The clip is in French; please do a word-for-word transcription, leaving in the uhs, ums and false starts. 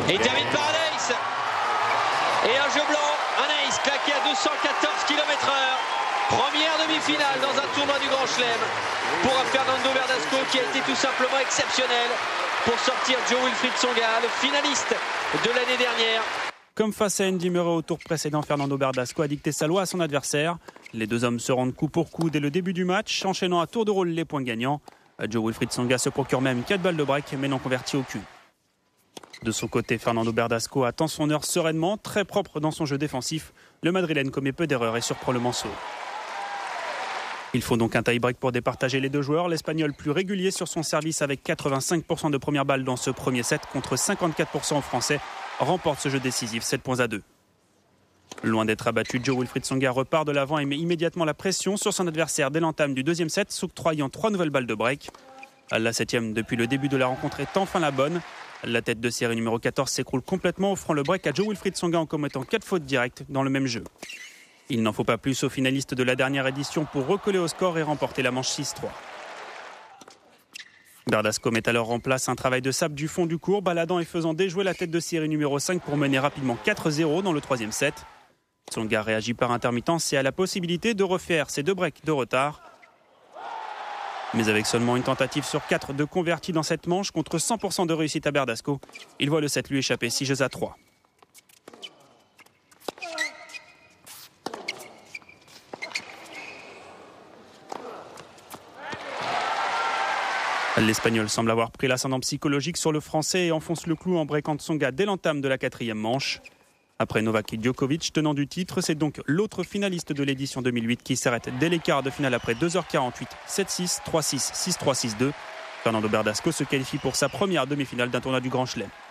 Et il termine par un ace. Et un jeu blanc, un ace claqué à deux cent quatorze kilomètres heure. Première demi-finale dans un tournoi du Grand Chelem pour un Fernando Verdasco qui a été tout simplement exceptionnel pour sortir Jo-Wilfried Tsonga, le finaliste de l'année dernière. Comme face à Andy Murray au tour précédent, Fernando Verdasco a dicté sa loi à son adversaire. Les deux hommes se rendent coup pour coup dès le début du match, enchaînant à tour de rôle les points gagnants. Jo-Wilfried Tsonga se procure même quatre balles de break, mais n'en convertit aucune. De son côté, Fernando Verdasco attend son heure sereinement, très propre dans son jeu défensif. Le Madrilène commet peu d'erreurs et surprend le Manceau. Il faut donc un tie-break pour départager les deux joueurs. L'Espagnol plus régulier sur son service avec quatre-vingt-cinq pour cent de première balle dans ce premier set contre cinquante-quatre pour cent aux Français remporte ce jeu décisif, sept points à deux. Loin d'être abattu, Jo-Wilfried Tsonga repart de l'avant et met immédiatement la pression sur son adversaire dès l'entame du deuxième set, s'octroyant trois nouvelles balles de break. La septième depuis le début de la rencontre est enfin la bonne. La tête de série numéro quatorze s'écroule complètement, offrant le break à Jo-Wilfried Tsonga en commettant quatre fautes directes dans le même jeu. Il n'en faut pas plus aux finalistes de la dernière édition pour recoller au score et remporter la manche six trois. Verdasco met alors en place un travail de sable du fond du court, baladant et faisant déjouer la tête de série numéro cinq pour mener rapidement quatre zéro dans le troisième set. Tsonga réagit par intermittence et a la possibilité de refaire ses deux breaks de retard. Mais avec seulement une tentative sur quatre de converti dans cette manche contre cent pour cent de réussite à Verdasco, il voit le set lui échapper six jeux à trois. L'Espagnol semble avoir pris l'ascendant psychologique sur le Français et enfonce le clou en breakant Tsonga dès l'entame de la quatrième manche. Après Novak Djokovic, tenant du titre, c'est donc l'autre finaliste de l'édition deux mille huit qui s'arrête dès les quarts de finale après deux heures quarante-huit, sept six, trois six, six trois, six deux. Fernando Verdasco se qualifie pour sa première demi-finale d'un tournoi du Grand Chelem.